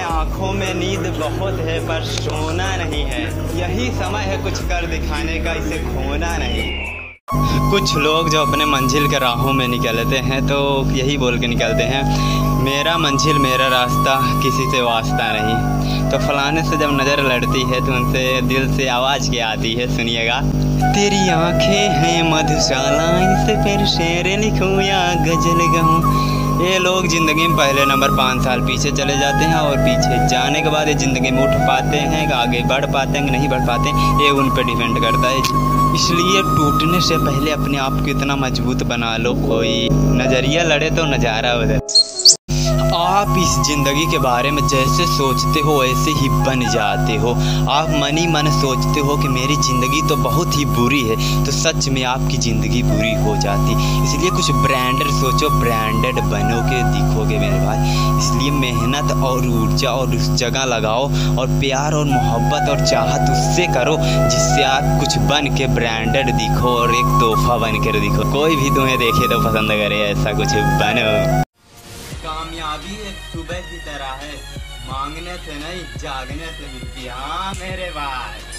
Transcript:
आंखों में नींद बहुत है पर सोना नहीं है। यही समय है कुछ कर दिखाने का, इसे खोना नहीं। कुछ लोग जो अपने मंजिल के राहों में निकलते हैं तो यही बोल के निकलते हैं, मेरा मंजिल मेरा रास्ता, किसी से वास्ता नहीं। तो फलाने से जब नज़र लड़ती है तो उनसे दिल से आवाज़ क्या आती है, सुनिएगा। तेरी आंखें हैं मधुशाला, इसे फिर शेर लिखूं या गजल गाऊं। ये लोग ज़िंदगी में पहले नंबर 5 साल पीछे चले जाते हैं और पीछे जाने के बाद ये ज़िंदगी में उठ पाते हैं, आगे बढ़ पाते हैं कि नहीं बढ़ पाते हैं, ये उन पर डिपेंड करता है। इसलिए टूटने से पहले अपने आप को इतना मजबूत बना लो, कोई नज़रिया लड़े तो नज़ारा बदले। आप इस ज़िंदगी के बारे में जैसे सोचते हो वैसे ही बन जाते हो। आप मन ही मन सोचते हो कि मेरी ज़िंदगी तो बहुत ही बुरी है, तो सच में आपकी ज़िंदगी बुरी हो जाती। इसलिए कुछ ब्रांडेड सोचो, ब्रांडेड बनोगे, दिखोगे मेरे भाई। इसलिए मेहनत और ऊर्जा और उस जगह लगाओ और प्यार और मोहब्बत और चाहत उससे करो जिससे आप कुछ बन के ब्रांडेड दिखो और एक तोहफा बन कर दिखो। कोई भी तुम्हें देखे तो पसंद करे, ऐसा कुछ बनो। कामयाबी एक सुबह की तरह है, मांगने से नहीं जागने से मिलती। हाँ मेरे भाई।